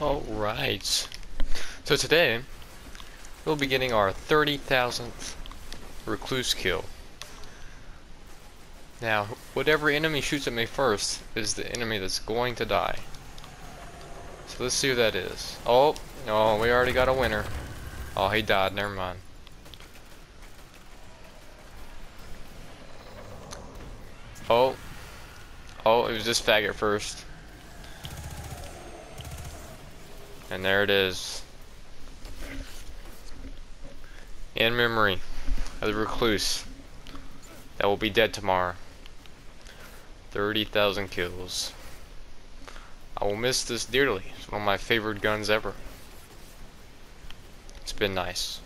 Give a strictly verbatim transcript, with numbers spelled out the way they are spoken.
Alright, so today we'll be getting our thirty thousandth recluse kill. Now, whatever enemy shoots at me first is the enemy that's going to die. So let's see who that is. Oh, oh, we already got a winner. Oh, he died, never mind. Oh, oh, it was this faggot first. And there it is. In memory of the recluse that will be dead tomorrow. thirty thousand kills. I will miss this dearly. It's one of my favorite guns ever. It's been nice.